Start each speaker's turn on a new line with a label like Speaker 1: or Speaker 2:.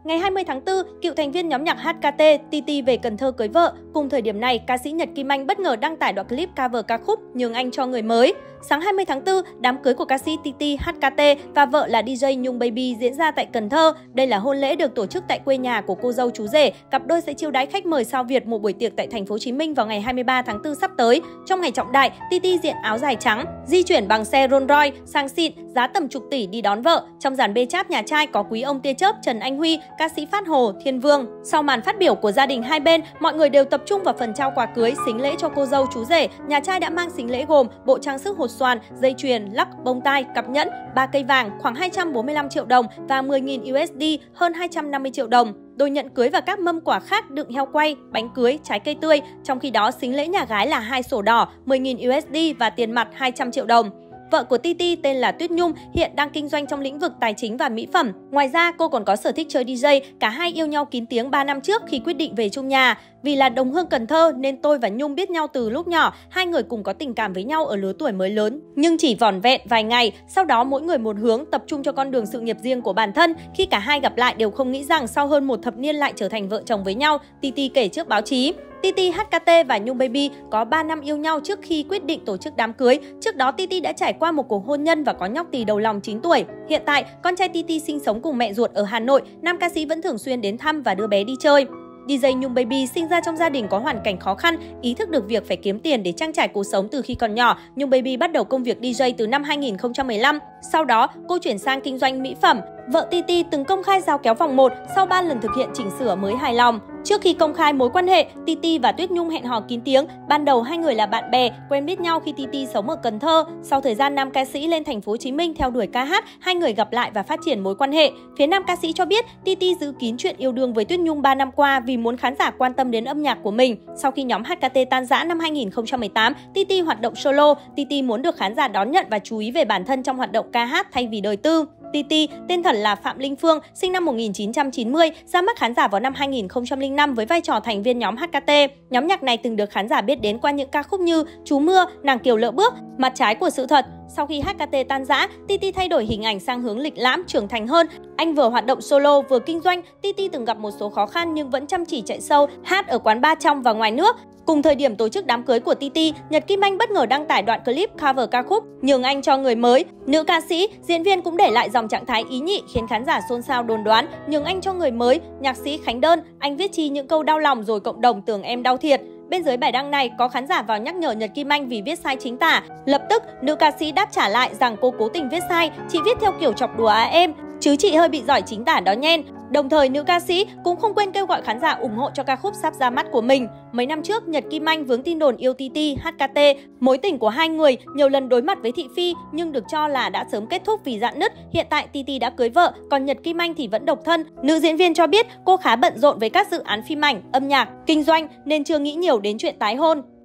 Speaker 1: Ngày 20 tháng 4, cựu thành viên nhóm nhạc HKT TT về Cần Thơ cưới vợ. Cùng thời điểm này, ca sĩ Nhật Kim Anh bất ngờ đăng tải đoạn clip cover ca khúc Nhường Anh Cho Người Mới. Sáng 20 tháng 4, đám cưới của ca sĩ TT, HKT và vợ là DJ Nhung Baby diễn ra tại Cần Thơ. Đây là hôn lễ được tổ chức tại quê nhà của cô dâu chú rể. Cặp đôi sẽ chiêu đãi khách mời sao Việt một buổi tiệc tại thành phố Hồ Chí Minh vào ngày 23 tháng 4 sắp tới. Trong ngày trọng đại, TT diện áo dài trắng, di chuyển bằng xe Rolls Royce sang xịn, giá tầm chục tỷ đi đón vợ. Trong dàn bê cháp nhà trai có quý ông tia chớp Trần Anh Huy, ca sĩ Phát Hồ, Thiên Vương. Sau màn phát biểu của gia đình hai bên, mọi người đều tập trung vào phần trao quà cưới, sính lễ cho cô dâu chú rể. Nhà trai đã mang sính lễ gồm bộ trang sức hột xoàn, dây chuyền, lắc, bông tai, cặp nhẫn, 3 cây vàng, khoảng 245 triệu đồng và 10.000 USD, hơn 250 triệu đồng. Đồ nhận cưới và các mâm quà khác đựng heo quay, bánh cưới, trái cây tươi. Trong khi đó, sính lễ nhà gái là 2 sổ đỏ, 10.000 USD và tiền mặt 200 triệu đồng. Vợ của TT tên là Tuyết Nhung, hiện đang kinh doanh trong lĩnh vực tài chính và mỹ phẩm. Ngoài ra, cô còn có sở thích chơi DJ. Cả hai yêu nhau kín tiếng 3 năm trước khi quyết định về chung nhà. Vì là đồng hương Cần Thơ nên tôi và Nhung biết nhau từ lúc nhỏ. Hai người cùng có tình cảm với nhau ở lứa tuổi mới lớn. Nhưng chỉ vỏn vẹn vài ngày, sau đó mỗi người một hướng, tập trung cho con đường sự nghiệp riêng của bản thân. Khi cả hai gặp lại đều không nghĩ rằng sau hơn một thập niên lại trở thành vợ chồng với nhau, TT kể trước báo chí. TT, HKT và Nhung Baby có 3 năm yêu nhau trước khi quyết định tổ chức đám cưới. Trước đó, TT đã trải qua một cuộc hôn nhân và có nhóc tỳ đầu lòng 9 tuổi. Hiện tại, con trai TT sinh sống cùng mẹ ruột ở Hà Nội. Nam ca sĩ vẫn thường xuyên đến thăm và đưa bé đi chơi. DJ Nhung Baby sinh ra trong gia đình có hoàn cảnh khó khăn, ý thức được việc phải kiếm tiền để trang trải cuộc sống từ khi còn nhỏ. Nhung Baby bắt đầu công việc DJ từ năm 2015. Sau đó, cô chuyển sang kinh doanh mỹ phẩm. Vợ TT từng công khai giao kéo vòng 1 sau 3 lần thực hiện chỉnh sửa mới hài lòng. Trước khi công khai mối quan hệ, TT và Tuyết Nhung hẹn hò kín tiếng. Ban đầu hai người là bạn bè, quen biết nhau khi TT sống ở Cần Thơ. Sau thời gian nam ca sĩ lên thành phố Hồ Chí Minh theo đuổi ca hát, hai người gặp lại và phát triển mối quan hệ. Phía nam ca sĩ cho biết TT giữ kín chuyện yêu đương với Tuyết Nhung 3 năm qua vì muốn khán giả quan tâm đến âm nhạc của mình. Sau khi nhóm HKT tan rã năm 2018, TT hoạt động solo. TT muốn được khán giả đón nhận và chú ý về bản thân trong hoạt động ca hát thay vì đời tư. TT, tên thật là Phạm Linh Phương, sinh năm 1990, ra mắt khán giả vào năm 2005 với vai trò thành viên nhóm HKT. Nhóm nhạc này từng được khán giả biết đến qua những ca khúc như Chú Mưa, Nàng Kiều Lỡ Bước, Mặt Trái Của Sự Thật. Sau khi HKT tan rã, TT thay đổi hình ảnh sang hướng lịch lãm, trưởng thành hơn. Anh vừa hoạt động solo vừa kinh doanh. TT từng gặp một số khó khăn nhưng vẫn chăm chỉ chạy show, hát ở quán bar trong và ngoài nước. Cùng thời điểm tổ chức đám cưới của TT, Nhật Kim Anh bất ngờ đăng tải đoạn clip cover ca khúc Nhường Anh Cho Người Mới. Nữ ca sĩ, diễn viên cũng để lại dòng trạng thái ý nhị khiến khán giả xôn xao đồn đoán Nhường Anh Cho Người Mới, nhạc sĩ Khánh Đơn, anh viết chi những câu đau lòng rồi cộng đồng tưởng em đau thiệt. Bên dưới bài đăng này, có khán giả vào nhắc nhở Nhật Kim Anh vì viết sai chính tả. Lập tức, nữ ca sĩ đáp trả lại rằng cô cố tình viết sai, chị viết theo kiểu chọc đùa em, chứ chị hơi bị giỏi chính tả đó nhen. Đồng thời, nữ ca sĩ cũng không quên kêu gọi khán giả ủng hộ cho ca khúc sắp ra mắt của mình. Mấy năm trước, Nhật Kim Anh vướng tin đồn yêu TT, HKT. Mối tình của hai người nhiều lần đối mặt với thị phi nhưng được cho là đã sớm kết thúc vì rạn nứt. Hiện tại TT đã cưới vợ, còn Nhật Kim Anh thì vẫn độc thân. Nữ diễn viên cho biết cô khá bận rộn với các dự án phim ảnh, âm nhạc, kinh doanh nên chưa nghĩ nhiều đến chuyện tái hôn.